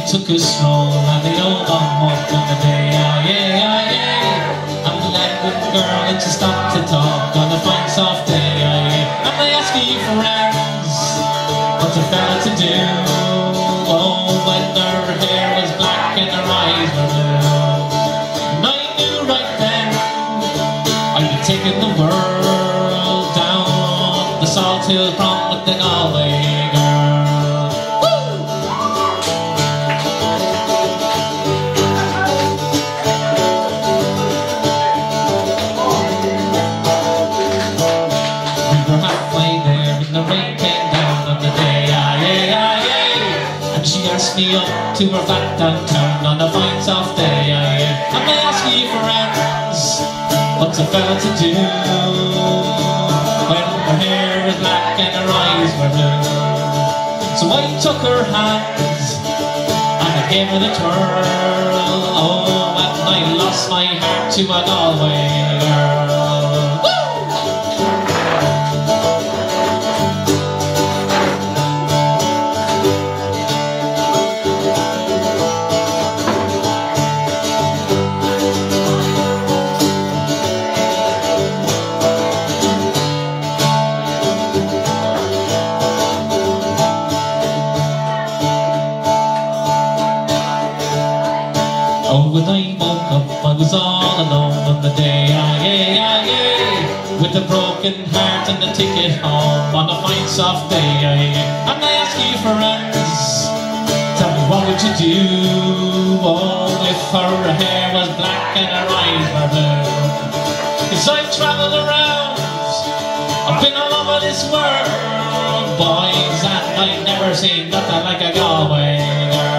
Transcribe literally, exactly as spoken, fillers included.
took a stroll and the old dog walked on the day. Ah, yeah, ah, yeah. And the languid girl and she stopped to talk on a fine soft day. Ah, yeah. And they ask you for friends, what's a fella to do? Oh, when her hair was black and her eyes were blue. And I knew right then I'd be taking the world down the Salt Hill Prom with the Galway girl. Me up to her flat downtown on a fine soft day, yeah, yeah. And they ask you for friends, what's a fella to do when her hair is black and her eyes were blue? So I took her hands and I gave her the twirl. Oh, and I lost my heart to a Galway girl. Woo! Oh, when I woke up, I was all alone on the day, ah, yeah, ah, yeah. With a broken heart and a ticket home on a fine soft day, ah, yeah. And I ask you for friends, tell me what would you do? Oh, if her hair was black and her eyes were blue. 'Cause I've travelled around, I've been all over this world, boys, and I've never seen nothing like a Galway girl.